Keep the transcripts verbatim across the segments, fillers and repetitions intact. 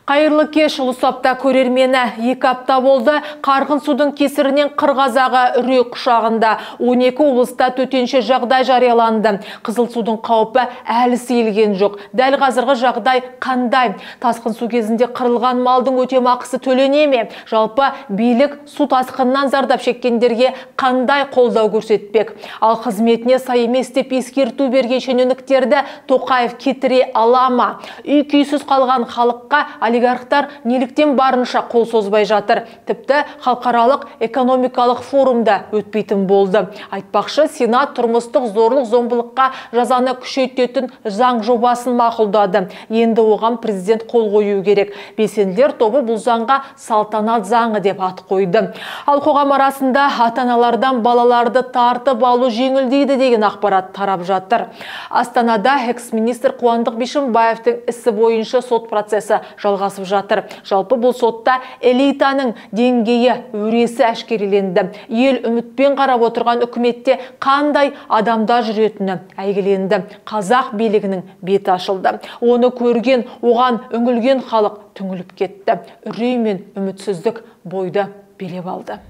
Қайырлы кеш, ұлысапта көрермені. Екі апта болды, қарғын судың кесірінен Қырғазағы үрей құшағында он екі облыста төтенше жағдай жарияланды. Қызыл судың қаупі әлі сейілген жоқ. Дәл қазіргі жағдай қандай? Тасқын су кезінде қырылған малдың өтемақысы төлене ме? Жалпы билік су тасқынынан зардап шеккендерге қандай қолдау көрсетпек? Ал қызметіне сай емес деп ескерту берген шенеуніктерді Тоқаев кетіре ала ма? Үй-күйсіз қалған халыққа олигархтар неліктен барынша қол созбай жатыр. Тіпті халықаралық экономикалық форумда өтпейтін болды. Айтпақшы, Сенат тұрмыстық зорлық зомбылыққа жазаны күшейтетін заң жобасын мақұлдады. Енді оған президент қол қою керек. Белсенділер тобы бұл заңға салтанат заңы деп ат қойды. Ал қоғам арасында ата-аналардан балаларды тартып алу жеңілдейді деген ақпарат тарап жатыр. Астанада экс-министр Қуандық Бишімбаевтың ісі бойынша сот процесі жалғасып жатыр. Жалпы бұл сотта элитаның деңгейі өресі әшкереленді. Ел үмітпен қарап отырған үкіметте қандай адамда жүретіні әйгіленді. Қазақ билігінің беті ашылды. Оны көрген, оған үңілген халық түңіліп кетті. Үрей мен үмітсіздік бойды билеп алды.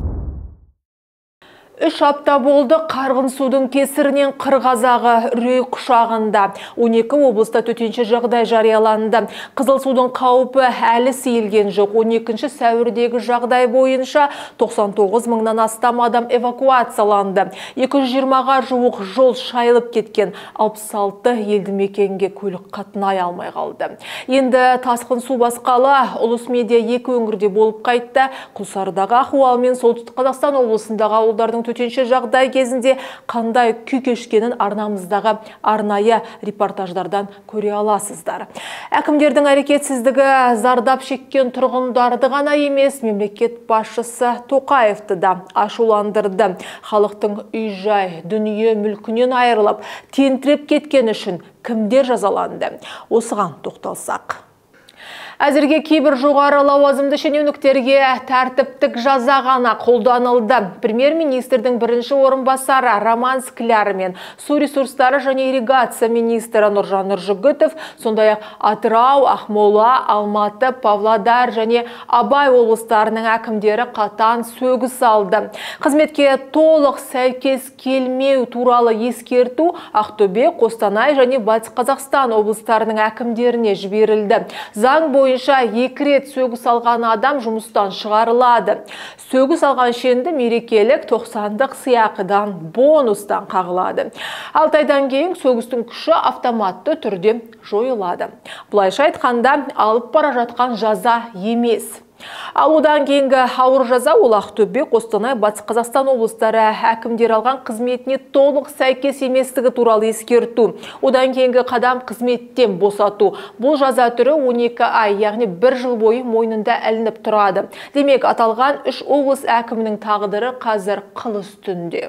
Үш апта болды, қарғын судың кесірінен Қырғазағы үрей құшағында. он екі облыста төтенше жағдай жарияланды. Қызыл судың қаупі әлі сейілген жоқ. он екінші сәуірдегі жағдай бойынша тоқсан тоғыз мыңнан астам адам эвакуацияланды. екі жүз жиырмаға жуық жол шайылып кеткен. алпыс алты елді мекенге көлік қатынай алмай қалды. Енді тасқын су басқалы ұлыс медиа екі өңірде болып қайтты. Құлсарыдағы ахуал мен Солтүстік Қазақстан облысындағы ауылдардың төтенше жағдай кезінде қандай күй кешкенін арнамыздағы арнайы репортаждардан көре аласыздар. Әкімдердің әрекетсіздігі зардап шеккен тұрғындарды ғана емес, мемлекет басшысы Тоқаевты да ашуландырды. Халықтың үй-жай, дүние мүлкінен айырылып, тентіреп кеткен үшін кімдер жазаланды? Осыған тоқталсақ. Әзірге кейбір жоғары лауазымды шенеуніктерге тәртіптік жаза ғана қолданылды. Премьер-министрдің бірінші орынбасары Роман Скляр мен су ресурстары және ирригация министрі Нұржан Нұржігітов, сондай-ақ Атырау, Ақмола, Алматы, Павлодар және Абай облыстарының әкімдері қатаң сөгіс алды. Қызметке толық сәйкес келмеу туралы ескерту Ақтөбе, Қостанай және Батыс Қазақстан облыстарының әкімдеріне жіберілді. Заң бойынша екі рет сөгіс алған адам жұмыстан шығарылады. Сөгіс алған шенді мерекелік тоқсандық сыйақыдан бонустан қағылады. алты айдан кейін сөгістің күші автоматты түрде жойылады. Бұлайша айтқанда алып бара жатқан жаза емес. Ал одан кейінгі ауыр жаза ол Ақтөбе, Қостанай, Батыс Қазақстан облыстары әкімдер алған қызметіне толық сәйкес еместігі туралы ескерту. Одан кейінгі қадам қызметтен босату. Бұл жаза түрі он екі ай, яғни бір жыл бойы мойнында ілініп тұрады. Демек, аталған үш облыс әкімінің тағдыры қазір қыл үстінде.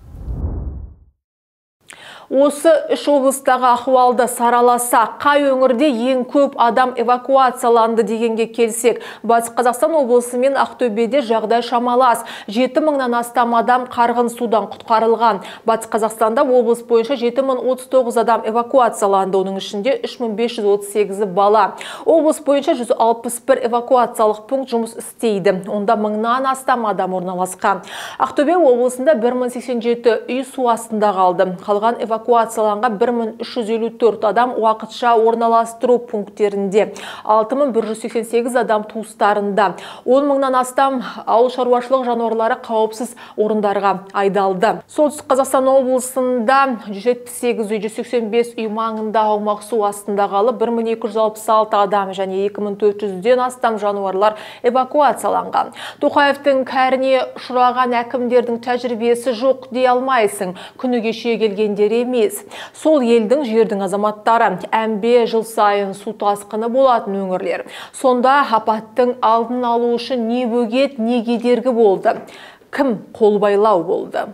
Осы үш облыстағы ахуалды сараласа, қай өңірде ең көп адам эвакуацияланды дегенге келсек, Батыс Қазақстан облысы мен Ақтөбеде жағдай шамалас. жеті мыңнан астам адам қарғын судан құтқарылған. Батыс Қазақстанда облыс бойынша жеті мың отыз тоғыз адам эвакуацияланды, оның ішінде үш мың бес жүз отыз сегізі бала. Облыс бойынша жүз алпыс бір эвакуациялық пункт жұмыс істейді. Онда мыңнан астам адам орналасқан. Ақтөбе облысында бір мың сексен жеті үй су астында қалды. Қалған эвакуацияланған эвакуацияланған бір мың үш жүз елу төрт адам уақытша орналастыру пункттерінде, алты мың бір жүз сексен сегіз адам туыстарында, он мыңнан астам ауыл шаруашылық жануарлары қауіпсіз орындарға айдалды. Солтүстік Қазақстан облысында жүз жетпіс сегіз үй, жүз сексен бес үй маңында аумақ су астында қалып, бір мың екі жүз алпыс алты адам және екі мың төрт жүзден астам жануарлар эвакуацияланған. Тоқаевтың кәріне ұшыраған әкімдердің тәжірибесі жоқ дей алмайсың. Күні кеше келгендер емес. Сол елдің жердің азаматтары. Әмбе жыл сайын су тасқыны болатын өңірлер. Сонда апаттың алдын алу үшін не бөгет, не кедергі болды? Кім қолбайлау болды?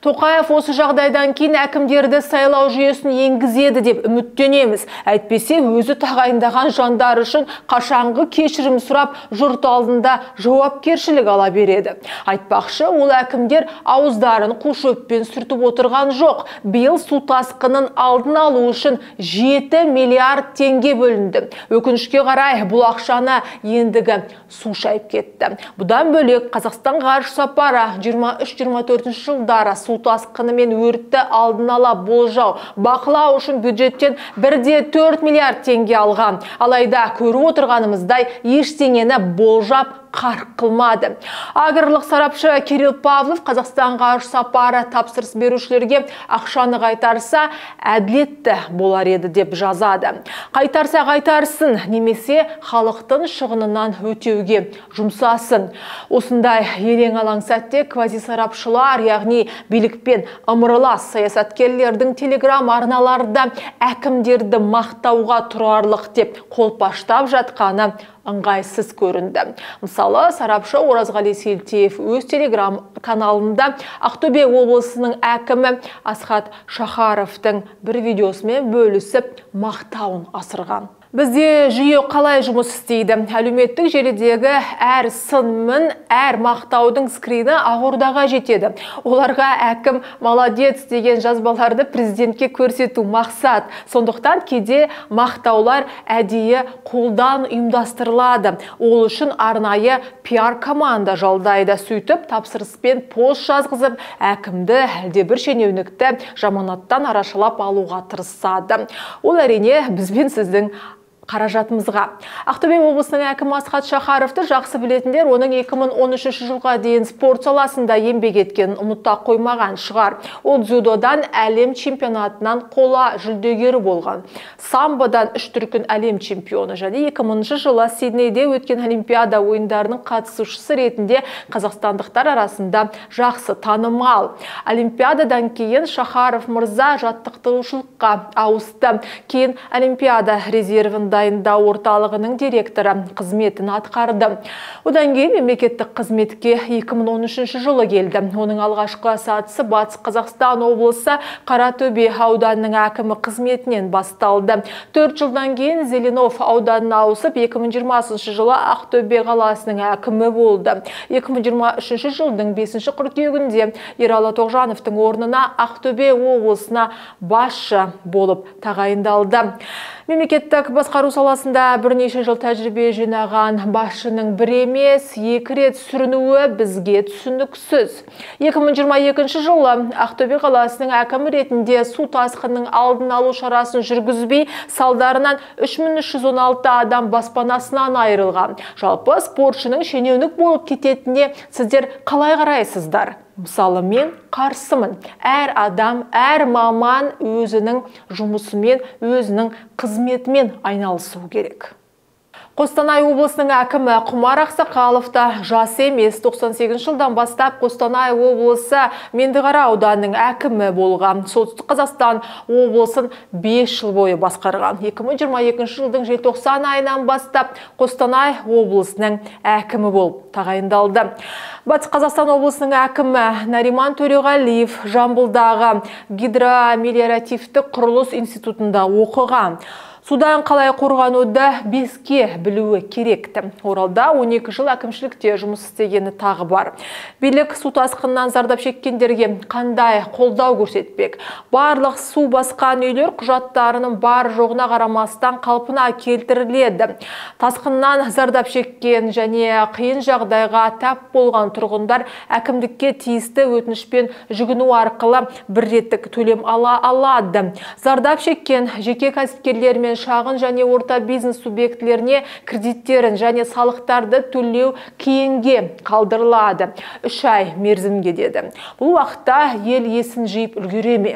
Тоқаев осы жағдайдан кейін әкімдерді сайлау жүйесін енгізеді деп үміттенеміз. Әйтпесе өзі тағайындаған жандар үшін қашанғы кешірім сұрап жұрт алдында жауапкершілік ала береді. Айтпақшы, ол әкімдер ауыздарын қу шөппен сүртіп отырған жоқ. Биыл су тасқынын алдын алу үшін жеті миллиард теңге бөлінді. Өкінішке қарай бұл ақшаны ендігі су шайып кетті. Бұдан бөлек Қазақстан ғарыш сапары жиырма үш жиырма төртінші жылдары су тасқыны мен өртті алдын ала болжау, бақылау үшін бюджеттен бір де төрт миллиард теңге алған. Алайда көріп отырғанымыздай ештеңені болжап қарқ қылмады. Аграрлық сарапшы Кирилл Павлов Қазақстан ғарыш сапары тапсырыс берушілерге ақшаны қайтарса, әділетті болар еді деп жазады. Қайтарса қайтарсын, немесе халықтың шығынынан өтеуге жұмсасын. Осындай елең алаң сәтте квази сарапшылар, яғни билікпен ымыралас саясаткерлердің телеграм арналарда әкімдерді мақтауға тұрарлық деп қолпаштап жатқаны ыңғайсыз көрінді. Мысалы, сарапшы Оразғали Селтиев өз телеграм каналында Ақтөбе облысының әкімі Асхат Шахаровтың бір видеосымен бөлісіп мақтауын асырған. Бізде жүйе қалай жұмыс істейді? Әлеуметтік желідегі әр сын-мін, әр мақтаудың скрины Ақордаға жетеді. Оларға әкім молодец деген жазбаларды президентке көрсету мақсат. Сондықтан кейде мақтаулар әдейі қолдан ұйымдастырылады. Ол үшін арнайы пиар команда жалдайды. Сөйтіп, тапсырыспен пост жазғызып, әкімді әлдебір шенеунікті жаманаттан арашалап алуға тырысады. Ол әрине бізбен сіздің қаражатымызға. Ақтөбе облысының әкімі Асхат Шахаровты жақсы білетіндер, оның екі мың он үшінші жылға дейін спорт саласында еңбек еткен ұмытта қоймаған шығар. Ол дзюдодан әлем чемпионатынан қола жүлдегері болған. Самбодан үш дүркін әлем чемпионы және екі мыңыншы жылы Сиднейде өткен Олимпиада ойындарының қатысушысы ретінде қазақстандықтар арасында жақсы танымал. Олимпиададан кейін Шахаров мырза жаттықтырушылыққа ауысты. Кейін Олимпиада резервін дайындау орталығының директоры қызметін атқарды. Одан кейін мемлекеттік қызметке екі мың он үшінші жылы келді. Оның алғашқы сатысы Батыс Қазақстан облысы Қаратөбе ауданының әкімі қызметінен басталды. төрт жылдан кейін Зеленов ауданына ауысып, екі мың жиырмасыншы жылы Ақтөбе қаласының әкімі болды. екі мың жиырма үшінші жылдың бесінші қыркүйегінде Ералы Тоғжановтың орнына Ақтөбе облысына басшы болып тағайындалды. Мемлекеттік басқару саласында бірнеше жыл тәжірибе жинаған басшының бір емес, екі рет сүрінуі бізге түсініксіз. екі мың жиырма екінші жылы Ақтөбе қаласының әкімі ретінде су тасқынының алдын алу шарасын жүргізбей, салдарынан үш мың үш жүз он алты адам баспанасынан айырылған. Жалпы спортшының шенеунік болып кететініне сіздер қалай қарайсыздар? Мысалы, мен қарсымын. Әр адам, әр маман өзінің жұмысымен, өзінің қызметімен айналысу керек. Қостанай облысының әкімі Құмар Ақсақаловта жас емес, тоқсан сегізінші жылдан бастап Қостанай облысы Меңдіқара ауданының әкімі болған. Солтүстік Қазақстан облысын бес жыл бойы басқарған. екі мың жиырма екінші жылдың желтоқсан айынан бастап Қостанай облысының әкімі болып тағайындалды. Батыс Қазақстан облысының әкімі Нариман Төреғалиев Жамбылдағы гидромелиоративті құрылыс институтында оқыған. Судан қалай қорғануды беске білуі керекті. Оралда он екі жыл әкімшілікте жұмыс істегені тағы бар. Билік су тасқынынан зардап шеккендерге қандай қолдау көрсетпек? Барлық су басқан үйлер құжаттарының бар жоғына қарамастан қалпына келтіріледі. Тасқыннан зардап шеккен және қиын жағдайға тап болған тұрғындар әкімдікке тиісті өтінішпен жүгіну арқылы бір реттік төлем ала алады. Зардап шеккен жеке кәсіпкерлер мен шағын және орта бизнес субъектілеріне кредиттерін және салықтарды төлеу кейінге қалдырылады. Үш ай мерзімге деді. Бұл уақытта ел есін жиып үлгере ме?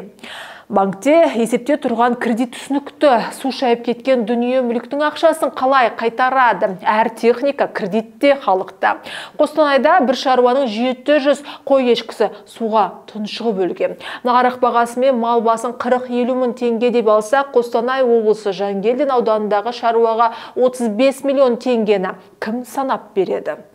Банкте есепте тұрған кредит түсінікті, су шайып кеткен дүние мүліктің ақшасын қалай қайтарады? Әр техника кредитте халықта. Қостанайда бір шаруаның жеті жүз қой ешкісі суға тұншығып өлген. Нарық бағасымен мал басын қырық елу мың теңге деп алса, Қостанай облысы Жангелдин ауданындағы шаруаға отыз бес миллион теңгені кім санап береді?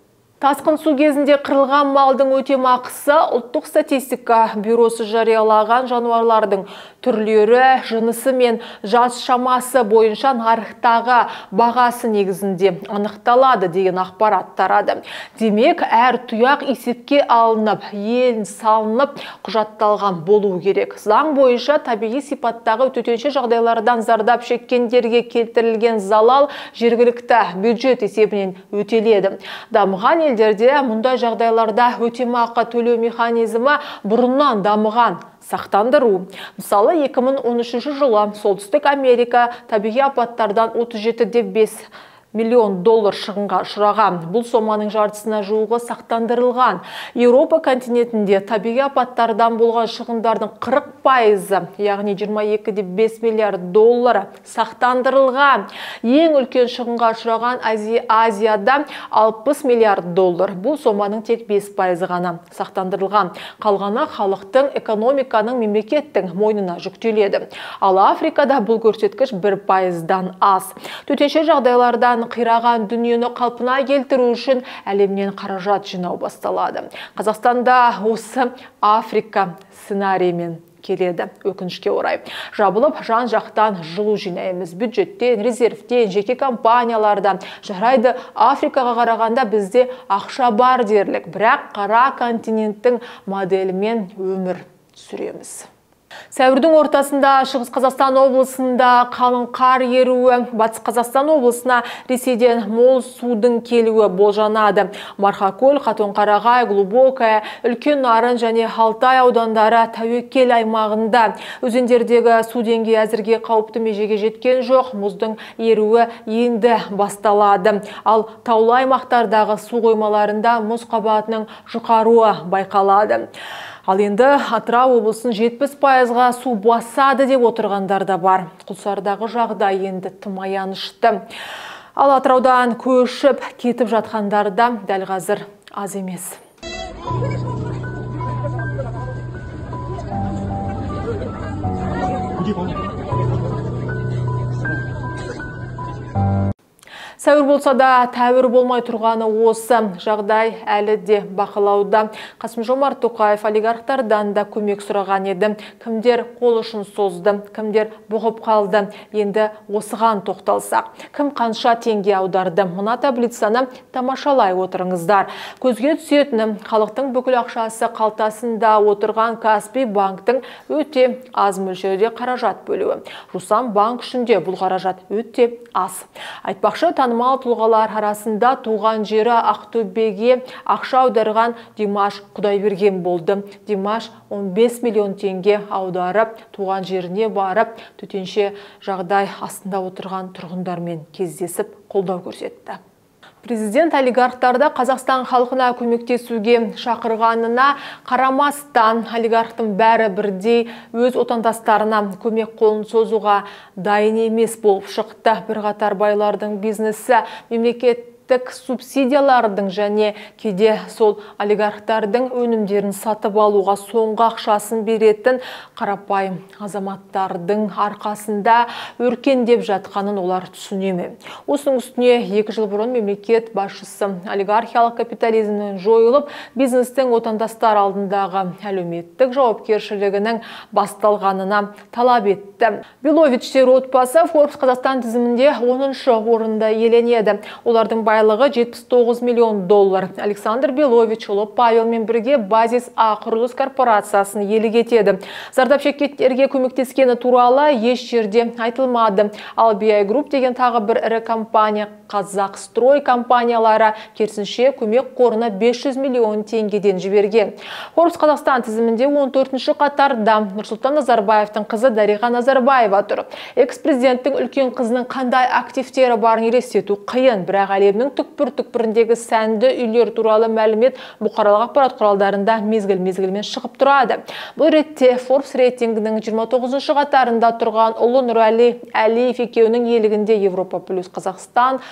Тасқын су кезінде қырылған малдың өтемақысы ұлттық статистика бюросы жариялаған жануарлардың түрлері, жынысы мен жас шамасы бойынша нарықтағы бағасы негізінде анықталады деген ақпарат тарады. Демек, әр тұяқ есепке алынып, ел салынып, құжатталған болуы керек. Заң бойынша табиғи сипаттағы төтенше жағдайлардан зардап шеккендерге келтірілген залал жергілікті бюджет есебінен өтеледі. Дамыған елдерде мұндай жағдайларда өтемақы төлеу механизмі бұрыннан дамыған. Сақтандыру. Мысалы, екі мың он үшінші жылы Солтүстік Америка табиғи апаттардан отыз жеті де бес миллион доллар шығынға ұшыраған. Бұл соманың жартысына жуығы сақтандырылған. Еуропа континентінде табиғи апаттардан болған шығындардың қырық пайызы, яғни жиырма екі де бес миллиард доллары сақтандырылған. Ең үлкен шығынға ұшыраған Азияда алпыс миллиард доллар. Бұл соманың тек бес пайызы ғана сақтандырылған. Қалғаны халықтың, экономиканың, мемлекеттің мойнына жүктеледі. Ал Африкада бұл көрсеткіш бір пайыздан аз. Төтенше жағдайлардан қираған дүниені қалпына келтіру үшін әлемнен қаражат жинау басталады. Қазақстанда осы Африка сценариймен келеді, өкінішке орай. Жабылып, жан-жақтан жылу жинаймыз. Бюджеттен, резервтен, жеке компаниялардан. Жарайды, Африкаға қарағанда бізде ақша бар дерлік, бірақ қара континенттің моделімен өмір сүреміз. Сәуірдің ортасында Шығыс Қазақстан облысында қалың қар еруі, Батыс Қазақстан облысына Ресейден мол судың келуі болжанады. Марқакөл, Қатонқарағай, Глубокая, Үлкен Нарын және Алтай аудандары тәуекел аймағында. Өзендердегі су деңгейі әзірге қауіпті межеге жеткен жоқ, мұздың еруі енді басталады. Ал таулы аймақтардағы су қоймаларында мұз қабатының жұқаруы байқалады. Ал енді Атырау облысын жетпіс пайызға су басады деп отырғандар да бар. Құлсардағы жағдай енді тым аянышты. Ал Атыраудан көшіп кетіп жатқандар да дәл қазір аз емес. Сәуір болса да тәуір болмай тұрғаны осы. Жағдай әлі де бақылауда. Қасым-Жомарт Тоқаев олигархтардан да көмек сұраған еді. Кімдер қол ұшын созды, кімдер бұғып қалды. Енді осыған тоқталсақ. Кім қанша теңге аударды? Мына таблицаны тамашалай отырыңыздар. Көзге түсетіні халықтың бүкіл ақшасы қалтасында отырған Каспий банктың өте аз мөлшерде қаражат бөлуі. Жусан банк үшінде бұл қаражат өте аз. Айтпақшы, танымал тұлғалар арасында туған жері Ақтөбеге ақша аударған Димаш Құдайберген болды. Димаш он бес миллион теңге аударып, туған жеріне барып, төтенше жағдай астында отырған тұрғындармен кездесіп, қолдау көрсетті. Президент олигархтарды Қазақстан халқына көмектесуге шақырғанына қарамастан, олигархтың бәрі бірдей өз отандастарына көмек қолын созуға дайын емес болып шықты. Бірқатар байлардың бизнесі мемлекет субсидиялардың және кейде сол олигархтардың өнімдерін сатып алуға соңғы ақшасын беретін қарапайым азаматтардың арқасында өркендеп жатқанын олар түсінеме. Осының үстіне екі жыл бұрын мемлекет басшысы олигархиялық капитализмнің жойылып, бизнестің отандастар алдындағы әлеуметтік жауапкершілігінің басталғанына талап етті. Беловичтер отбасы Forbes Қазақстан тізімінде оныншы орында иеленеді. Олардың байлығы жетпіс тоғыз миллион доллар. Александр Белович ұлы Павелмен бірге Базис А құрылыс корпорациясын иелік етеді. Зардап шеккендерге көмектескені туралы еш жерде айтылмады. Ал би ай Group деген тағы бір ірі компания, Қазақстрой компаниялары керісінше көмек қорына бес жүз миллион теңгеден жіберген. Forbes Қазақстан тізімінде он төртінші қатарда Нұрсұлтан Назарбаевтың қызы Дариға Назарбаева тұр. Экс-президенттің үлкен қызының қандай активтері барын елестету қиын, бірақ әлемнің түкпір-түкпіріндегі сәнді үйлер туралы мәлімет бұқаралық ақпарат құралдарында мезгіл-мезгілмен шығып тұрады. Бұл ретте Forbes рейтингінің жиырма тоғызыншы қатарында тұрған ұлы Нұрәли Әлиев екеуінің елігінде Европа плюс Қазақстан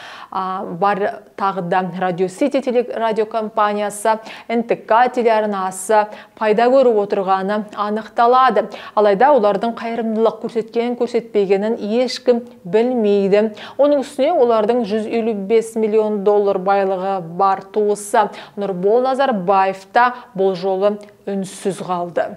бар тағы да Радио Сити радиокомпаниясы, эн тэ ка телеарнасы пайда көріп отырғаны анықталады. Алайда олардың қайырымдылық көрсеткен көрсетпегенін ешкім білмейді. Оның үстіне олардың жүз елу бес миллион доллар байлығы бар туысы Нұрбол Назарбаев та бұл жолы үнсіз қалды.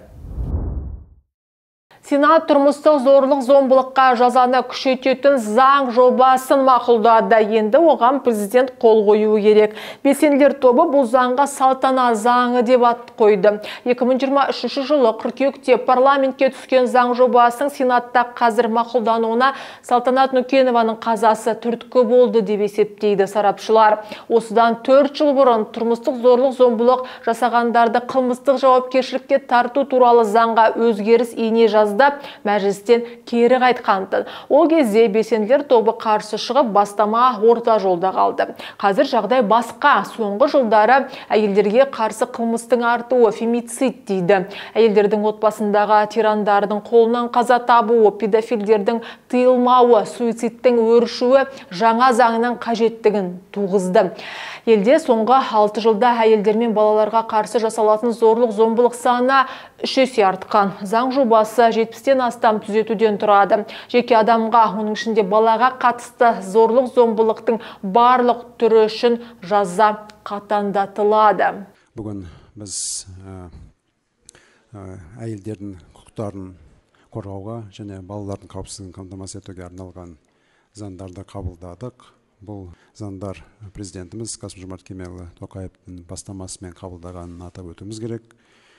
Сенат тұрмыстық зорлық зомбылыққа жазаны күшейтетін заң жобасын мақұлдады. Енді оған президент қол қоюы керек. Белсенділер тобы бұл заңға салтана заңы деп ат қойды. екі мың жиырма үшінші жылы қыркүйекте парламентке түскен заң жобасының Сенатта қазір мақұлдануына Салтанат Нүкенованың қазасы түрткі болды деп есептейді сарапшылар. Осыдан төрт жыл бұрын тұрмыстық зорлық зомбылық жасағандарды қылмыстық жауапкершілікке тарту туралы заңға өзгеріс ене жазды. Мәжілістен кері қайтқанды. Ол кезде белсенділер тобы қарсы шығып бастама орта жолда қалды. Қазір жағдай басқа. Соңғы жылдары әйелдерге қарсы қылмыстың артуы фемицид дейді. Әйелдердің отбасындағы тирандардың қолынан қаза табуы, педофилдердің тыйылмауы, суицидтің өршуі жаңа заңның қажеттігін туғызды. Елде соңғы алты жылда әйелдер мен балаларға қарсы жасалатын зорлық зомбылық саны үш есе артқан. Заң жобасы жетпістен астам түзетуден тұрады. Жеке адамға, оның ішінде балаға қатысты зорлық зомбылықтың барлық түрі үшін жаза қатаңдатылады. Бүгін біз әйелдердің құқықтарын қорғауға және балалардың қауіпсіздігін қамтамасыз етуге арналған заңдарды қабылдадық. Бұл заңдар президентіміз Қасым-Жомарт Кемелұлы Тоқаевтың бастамасымен қабылдағанын атап өтуіміз керек.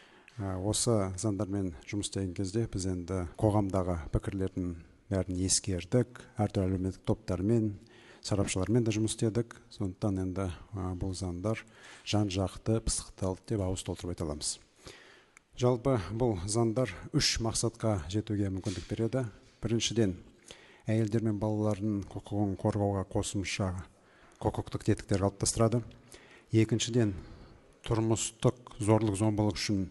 Осы заңдармен жұмыс істеген кезде біз енді қоғамдағы пікірлердің бәрін ескердік, әртүрлі әлеуметтік топтармен, сарапшылармен де жұмыс істедік. Сондықтан енді бұл заңдар жан-жақты пысықталды деп ауыз толтырып айта аламыз. Жалпы бұл заңдар үш мақсатқа жетуге мүмкіндік береді. Біріншіден, әйелдер мен балалардың құқығын қорғауға қосымша құқықтық тетіктер қалыптастырады. Екіншіден, тұрмыстық зорлық зомбылық үшін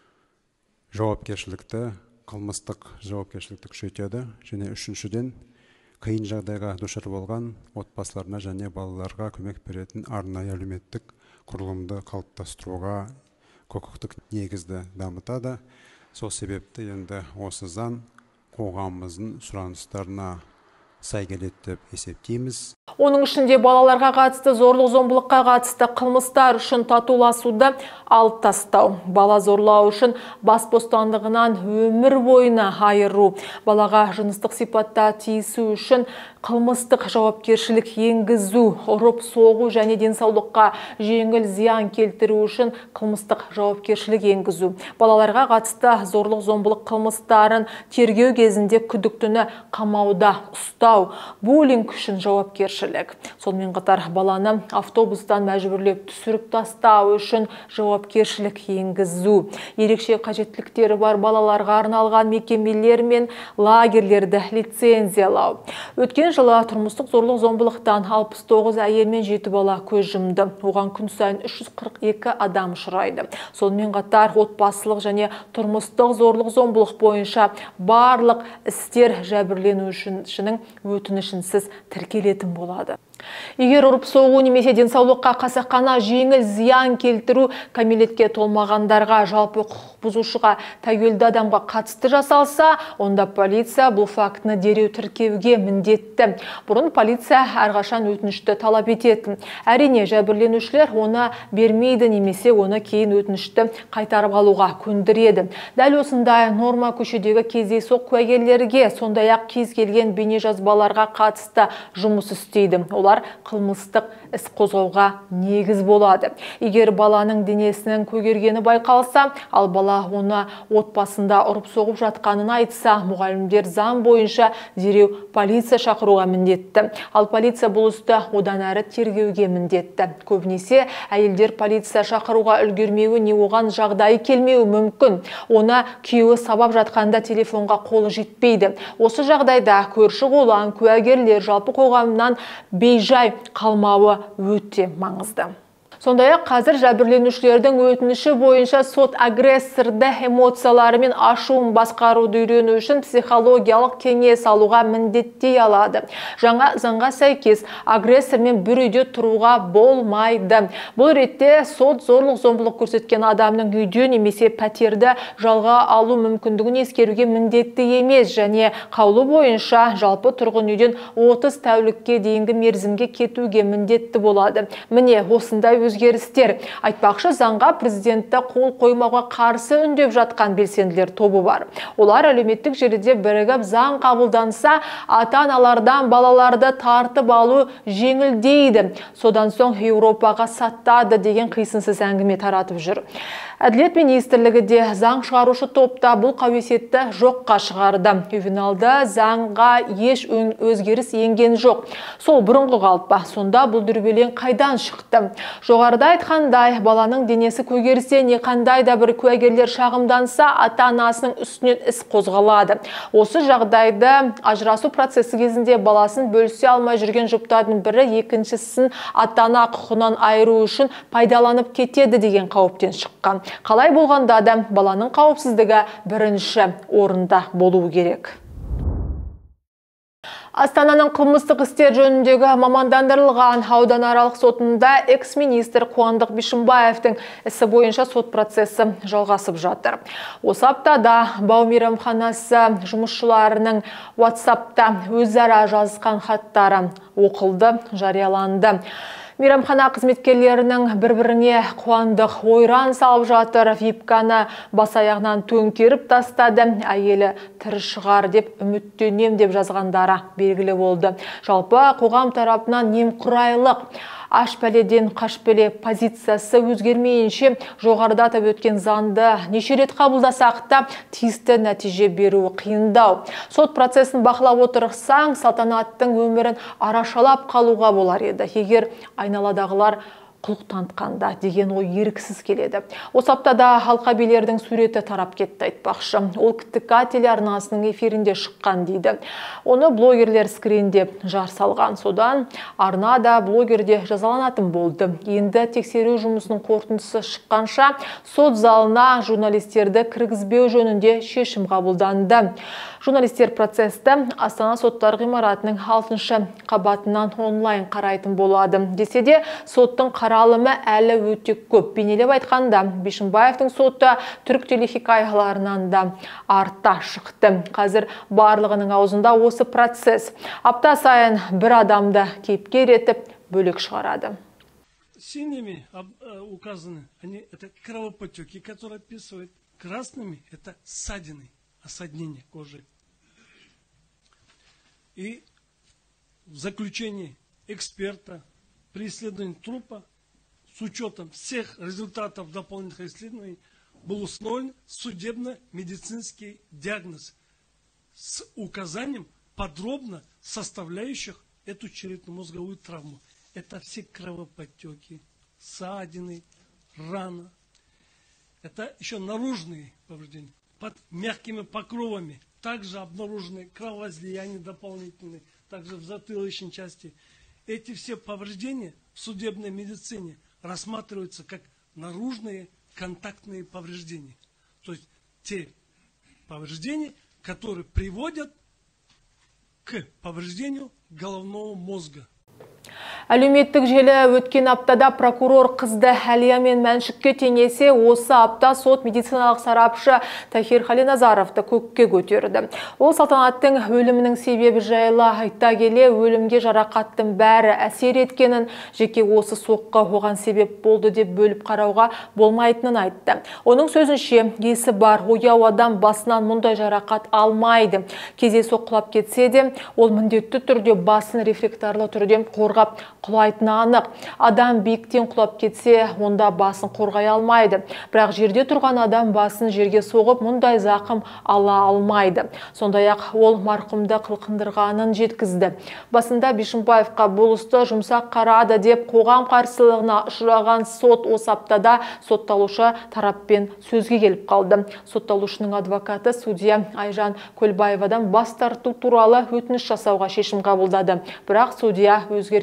жауапкершілікті, қылмыстық жауапкершілікті күшейтеді. Және үшіншіден, қиын жағдайға душар болған отбасыларына және балаларға көмек беретін арнайы әлеуметтік құрылымды қалыптастыруға құқықтық негізді дамытады. Сол себепті енді осы заң қоғамымыздың сұраныстарына сай келеді деп есептейміз. Оның ішінде балаларға қатысты зорлық зомбылыққа қатысты қылмыстар үшін татуласуды алып тастау, бала зорлау үшін бас бостандығынан өмір бойына айыру, балаға жыныстық сипатта тиісу үшін қылмыстық жауапкершілік енгізу, ұрып соғу және денсаулыққа жеңіл зиян келтіру үшін қылмыстық жауапкершілік енгізу, балаларға қатысты зорлық зомбылық қылмыстарын тергеу кезінде күдіктіні қамауда ұстау, буллинг үшін жауапкершілік. Сонымен қатар баланы автобустан мәжбүрлеп түсіріп тастау үшін жауапкершілік енгізу. Ерекше қажеттіліктері бар балаларға арналған мекемелер мен лагерлерді лицензиялау. Өткен жылы тұрмыстық зорлық зомбылықтан алпыс тоғыз әйел мен жеті бала көз жұмды. Оған күн сайын үш жүз қырық екі адам ұшырайды. Сонымен қатар отбасылық және тұрмыстық зорлық зомбылық бойынша барлық істер жәбірленушінің өтінішінсіз тіркелетін болады. Егер ұрып соғу немесе денсаулыққа қасақана жеңіл зиян келтіру кәмелетке толмағандарға, жалпы құқық бұзушыға, тәуелді адамға қатысты жасалса, онда полиция бұл фактіні дереу тіркеуге міндетті. Бұрын полиция әрқашан өтінішті талап ететін. Әрине, жәбірленушілер оны бермейді немесе оны кейін өтінішті қайтарып алуға көндіреді. Дәл осындай норма көшедегі кездейсоқ куәгерлерге, сондай-ақ кез келген бейнежазбаларға қатысты жұмыс істейді. Олар қылмыстық іс қозғауға негіз болады. Егер баланың денесінің көгергені байқалса, ал бала оны отбасында ұрып соғып жатқанын айтса, мұғалімдер заң бойынша дереу полиция шақыруға міндетті. Ал полиция бұл істі одан әрі тергеуге міндетті. Көбінесе әйелдер полиция шақыруға үлгермеуі не оған жағдайы келмеуі мүмкін. Оны күйеуі сабап жатқанда телефонға қолы жетпейді. Осы жағдайда көрші қолаң куәгерлер жалпы қоғамнан бейжай қалмауы өте маңызды. Сондай-ақ қазір жәбірленушілердің өтініші бойынша сот агрессорды эмоциялары мен ашуын басқаруды үйрену үшін психологиялық кеңес алуға міндеттей алады. Жаңа заңға сәйкес агрессормен бір үйде тұруға болмайды. Бұл ретте сот зорлық-зомбылық көрсеткен адамның үйде немесе пәтерді жалға алу мүмкіндігін ескеруге міндетті емес, және қаулы бойынша жалпы тұрғын үйден отыз тәулікке дейінгі мерзімге кетуге міндетті болады. Міне осындай өзгерістер. Айтпақшы, заңға президентті қол қоймауға қарсы үндеп жатқан белсенділер тобы бар. Олар әлеуметтік желіде бірігіп заң қабылданса, ата-аналардан балаларды тартып алу жеңілдейді. Содан соң Еуропаға саттады деген қисынсыз әңгіме таратып жүр. Әділет министрлігі де заң шығарушы топта бұл қауесетті жоққа шығарды. Ювеналды заңға еш өзгеріс енген жоқ. Сол бұрынғы қалпы. Сонда бұл дүрбелең қайдан шықты? Жоғарыда айтқандай, баланың денесі көгерсе, не қандай да бір куәгерлер шағымданса, ата-анасының үстінен іс қозғалады. Осы жағдайды ажырасу процесі кезінде баласын бөлісе алмай жүрген жұптардың бірі екіншісін ата-ана құқығынан айыру үшін пайдаланып кетеді деген қауіптен шыққан. Қалай болғанда да баланың қауіпсіздігі бірінші орында болуы керек. Астананың қылмыстық істер жөніндегі мамандандырылған ауданаралық сотында экс-министр Қуандық Бишімбаевтың ісі бойынша сот процесі жалғасып жатыр. Осы аптада Бау мейрамханасы жұмысшыларының WhatsApp-та өзара жазысқан хаттары оқылды, жарияланды. Мейрамхана қызметкерлерінің бір-біріне Қуандық ойран салып жатыр, випканы бас аяғынан төңкеріп тастады, әйелі тірі шығар деп үміттенем деп жазғандары белгілі болды. Жалпы қоғам тарапынан немқұрайлық, аш пәледен қаш пәле позициясы өзгермейінше жоғарыда атап өткен заңды неше рет қабылдасақ та тиісті нәтиже беруі қиындау. Сот процесін бақылап отырсаң, салтанаттың өмірін арашалап қалуға болар еді, егер айналадағылар құлық танытқанда деген ой еріксіз келеді. Осы аптада халқа билердің суреті тарап кетті, айтпақшы. Ол КТК телеарнасының эфирінде шыққан дейді. Оны блогерлер скриндеп жар салған. Содан арнада блогерде жазаланатын болды. Енді тексеру жұмысының қорытындысы шыққанша сот залына журналистерді кіргізбеу жөнінде шешім қабылданды. Журналистер процесті Астана соттар ғимаратының алтыншы қабатынан онлайн қарайтын болады. Десе де, соттың қаралымы әлі өте көп. Бейнелеп айтқанда, Бишімбаевтың соты түрік телехикаяларынан да артта шықты. Қазір барлығының аузында осы процесс. Апта сайын бір адамды кейіпкер етіп бөлек шығарады. Синими указаны, они это кровоподтеки, которые описывают. Красными это ссадины, осаднение кожи. И в заключении эксперта при исследовании трупа с учетом всех результатов дополнительных исследований был установлен судебно-медицинский диагноз с указанием подробно составляющих эту черепно-мозговую травму. Это все кровоподтеки, ссадины, рана. Это еще наружные повреждения. Под мягкими покровами также обнаружены кровоизлияния дополнительные, также в затылочной части. Эти все повреждения в судебной медицине рассматриваются как наружные контактные повреждения. То есть те повреждения, которые приводят к повреждению головного мозга. Әлеуметтік желі өткен аптада прокурор қызды Әлия мен Мәншікке теңесе, осы апта сот медициналық сарапшы Тахир Халиназаровты көкке көтерді. Ол салтанаттың өлімінің себебі жайлы айта келе, өлімге жарақаттың бәрі әсер еткенін, жеке осы соққы оған себеп болды деп бөліп қарауға болмайтынын айтты. Оның сөзінше, есі бар ояу адам басынан мұндай жарақат алмайды. Кездейсоқ құлап кетсе де, ол міндетті түрде басын рефлекторлы түрде қорғап құлайтыны анық. Адам биіктен құлап кетсе, онда басын қорғай алмайды. Бірақ жерде тұрған адам басын жерге соғып, мұндай зақым ала алмайды. Сондай-ақ ол марқұмды қылқындырғанын жеткізді. Басында Бишімбаевқа болысты жұмсақ қарады деп қоғам қарсылығына ұшыраған сот осы аптада сотталушы тараппен сөзге келіп қалды. Сотталушының адвокаты судья Айжан Көлбаевадан бас тарту туралы өтініш жасауға шешім қабылдады. Бірақ судья өзгерген жоқ.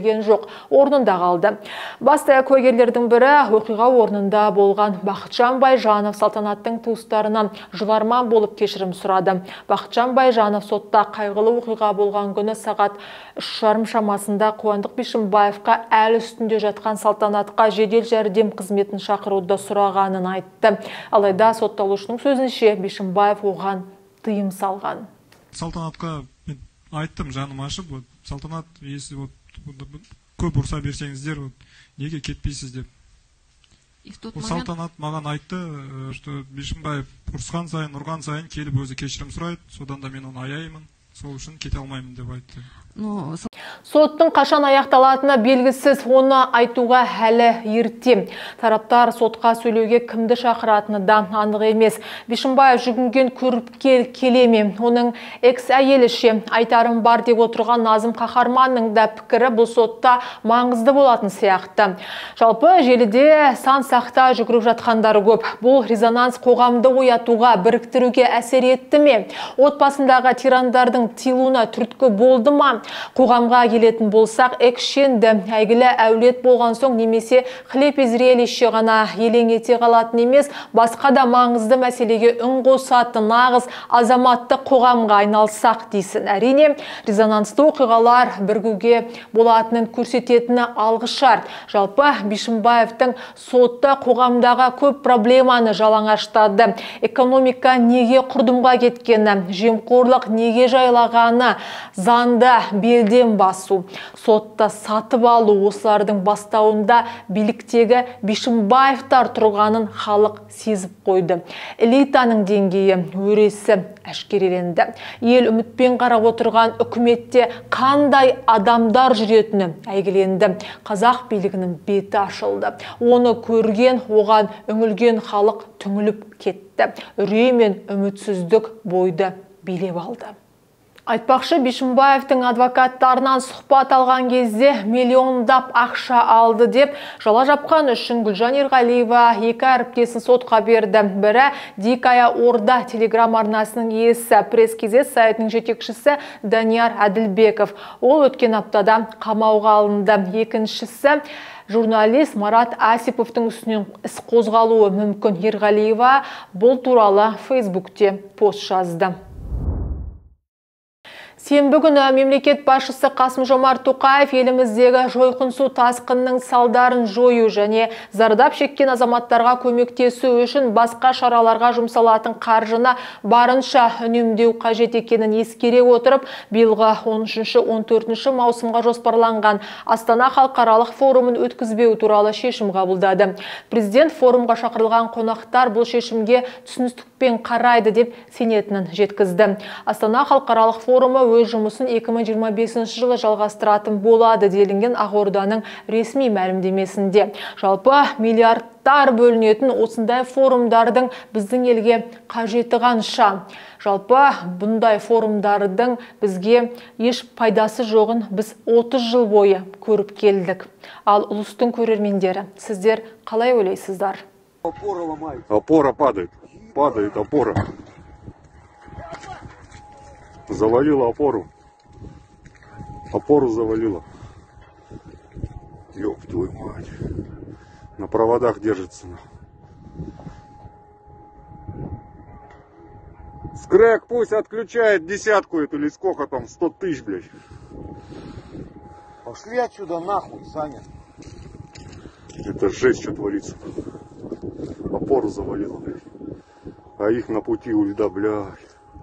орнында қалды. Басты куәгерлердің бірі оқиға орнында болған Бақытжан Байжанов салтанаттың туыстарынан жыларман болып кешірім сұрады. Бақытжан Байжанов сотта қайғылы оқиға болған күні сағат үш жарым шамасында Қуандық Бишімбаевқа әлі үстінде жатқан салтанатқа жедел жәрдем қызметін шақыруды сұрағанын айтты. Алайда сотталушының сөзінше Бишімбаев оған тыйым салған. Салтанатқа айттым, жаным ашып, салтанат, если көп ұрса берсеңіздер, неге кетпейсіз деп. Салтанат маған айтты, что Бишімбаев ұрсқан сайын, ұрған сайын келіп өзі кешірім сұрайды, содан да мен оны аяймын, сол үшін кете алмаймын деп айтты. Соттың қашан аяқталатыны белгісіз, оны айтуға әлі ерте. Тараптар сотқа сөйлеуге кімді шақыратыны да анық емес. Бишімбаев жүгінген көріп кел келеме. Оның экс-әйеліше айтарым бар деп отырған Назым Қахарманның да пікірі бұл сотта маңызды болатын сияқты. Жалпы желіде сан сақта жүгіріп жатқандары көп. Бұл резонанс қоғамды оятуға, біріктіруге әсер етті ме? Отбасындағы тирандардың тилуына түрткі болды ма? Қоғамға келетін болсақ, экшенді әйгілі әулет болған соң немесе хлеб и зрелище ғана елең ете қалатын емес, басқа да маңызды мәселеге үн қосатын нағыз азаматты қоғамға айналсақ дейсін. Әрине, резонансты оқиғалар біргуге болатынын көрсететіні алғы шарт. Жалпы Бишімбаевтың сотта қоғамдағы көп проблеманы жалаңаштады. Экономика неге құрдымға кеткені, жемқорлық неге жайлағаны, заңды белден басу, сотта сатып алу, осылардың бастауында биліктегі Бишімбаевтар тұрғанын халық сезіп қойды. Элитаның деңгейі өресі әшкереленді. Ел үмітпен қарап отырған үкіметте қандай адамдар жүретіні әйгіленді. Қазақ билігінің беті ашылды. Оны көрген, оған үңілген халық түңіліп кетті. Үрей мен үмітсіздік бойды билеп алды. Айтпақшы, Бишімбаевтың адвокаттарынан сұхбат алған кезде миллиондап ақша алды деп жала жапқан үшін Гүлжан Ерғалиева екі әріптесін сотқа берді. Бірі Дикая Орда телеграм арнасының иесі, пресс-кезет сайтының жетекшісі Данияр Әділбеков. Ол өткен аптада қамауға алынды. Екіншісі журналист Марат Асиповтың үстінен іс қозғалуы мүмкін. Ерғалиева бұл туралы Фейсбукте пост жазды. Сенбі күні мемлекет басшысы Қасым-Жомарт Тоқаев еліміздегі жойқын су тасқынының салдарын жою және зардап шеккен азаматтарға көмектесу үшін басқа шараларға жұмсалатын қаржыны барынша үнемдеу қажет екенін ескере отырып, биылғы он үшінші он төртінші маусымға жоспарланған Астана халықаралық форумын өткізбеу туралы шешім қабылдады. Президент форумға шақырылған қонақтар бұл шешімге түсіністікпен қарайды деп сенетінін жеткізді. Астана халықаралық форумы өз жұмысын екі мың жиырма бесінші жылы жалғастыратын болады делінген Ақорданың ресми мәлімдемесінде. Жалпы миллиардтар бөлінетін осындай форумдардың біздің елге қажеті қанша. Жалпы бұндай форумдардың бізге еш пайдасы жоғын біз отыз жыл бойы көріп келдік. Ал ұлыстың көрермендері, сіздер қалай ойлайсыздар? Опора падает, падает опора. Завалила опору. Опору завалила. Ёб твою мать. На проводах держится. Скрэк пусть отключает десятку эту или сколько там, сто тысяч, блядь. Пошли отсюда нахуй, Саня. Это жесть, что творится. Опору завалила, блядь. А их на пути у льда, блядь.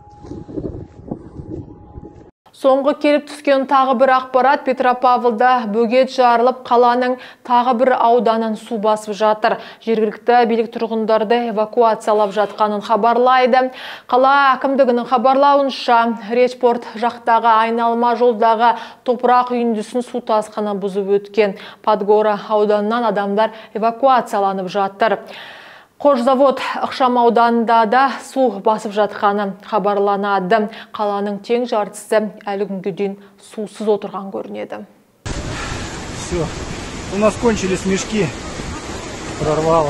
Соңғы келіп түскен тағы бір ақпарат, Петропавлда бөгет жарылып, қаланың тағы бір ауданын су басып жатыр. Жергілікті билік тұрғындарды эвакуациялап жатқанын хабарлайды. Қала әкімдігінің хабарлауынша, Речпорт жақтағы айналма жолдағы топырақ үйіндісін су тасқыны бұзып өткен. Подгора ауданынан адамдар эвакуацияланып жатыр. Қожзавод ықшам ауданында да су басып жатқаны хабарланады. Қаланың тең жартысы әлі күнге дейін сусыз отырған көрінеді. Все, у нас кончились мешки, прорвало.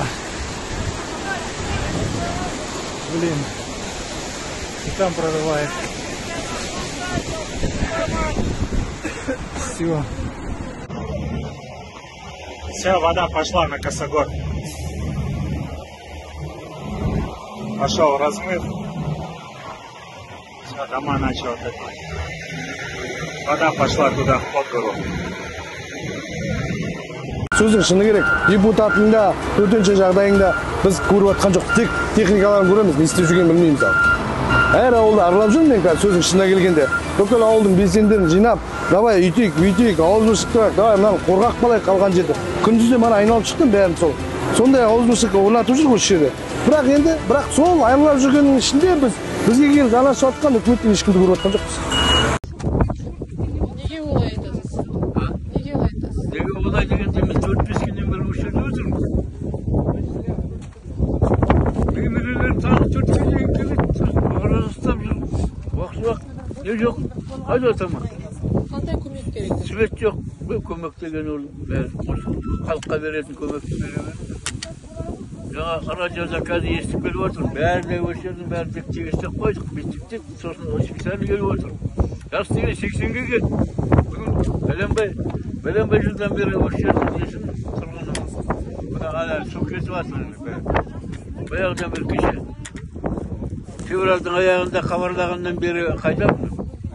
Блин, и там прорывает. Все. Вся вода пошла на косогор. Пошел размыв. Все, дома начал такой. Вода пошла туда, под гору. Сөздің шыны керек, депутаттың да, төтенше жағдайында біз көріп жатқан жоқ, тек техникаларын көреміз, не істеп жүргенін білмейміз. Әр ауылды аралап жүрмін мен қазір сөздің шынына келгенде. Бүкіл ауылдың белсенділерін жинап, давай үйтейік, бүйтейік, ауызбіршілік, давай мынаны қорғақ қалайық қалған жерде. Күндізде мана айналып шықтым бәрін сол. Сондай ауызбіршілік орнатып жүр осы жерде. Бірақ енді, бірақ сол айналып жүргеннің ішінде біз бізге келіп жанашып жатқан үкіметтен ешкімді көріп жатқан жоқпыз. Неге олай айтасыз? Неге олай айтасыз? Неге олай дегенде біз төрт бес күннен бері осы жерде отырмыз. Немерелер тағы төрт күннен келеді. Арада ұстап жүр. Уақыт уақыт. Не жоқ? Айда тамақ. Қандай көмек керек? Свет жоқ. Бұл көмек деген ол халыққа беретін көмекті бере береді. Жаңа радиода қазір естіп келіп отыр. Бәрі де осы жердің бәрі тек тегістеп қойдық. Биттік, сосын специально келіп отыр. Жас деген сексенге келді. Бүгін бәленбай, бәленбай жылдан бері осы жердің несін тұрғыны. Бұда ана су кетіп жатыр. Баяғыдан бері кеше. Февральдың аяғында хабарлағаннан бері қайда бұл?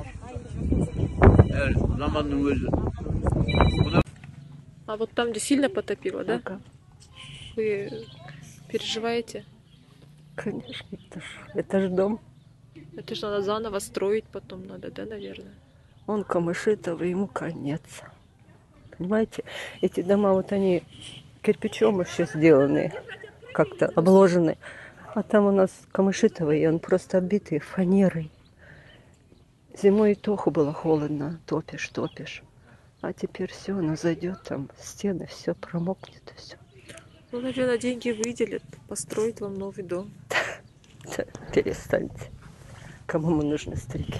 Заманның өзі. А вот там, где сильно потопило, да? Вы переживаете? Конечно, это ж, это ж дом. Это же надо заново строить потом надо, да, наверное? Он Камышитова, ему конец. Понимаете, эти дома, вот они кирпичом еще сделаны, как-то обложены. А там у нас Камышитова, и он просто оббитый фанерой. Зимой и тоху было холодно, топишь, топишь. А теперь все, оно зайдет, там стены, все промокнет и все. Ну, наверное, деньги выделят, построить вам новый дом. Перестаньте. Кому мы нужны, старики?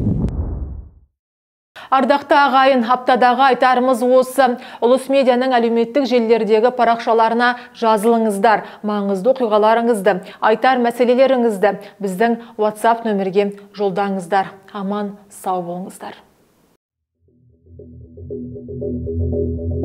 Ардақты ағайын, аптадағы айтарымыз осы. Ұлыс медианың әлеуметтік желілердегі парақшаларына жазылыңыздар. Маңызды оқиғаларыңызды, айтар мәселелеріңізді біздің WhatsApp нөмірге жолдаңыздар. Аман, сау болыңыздар.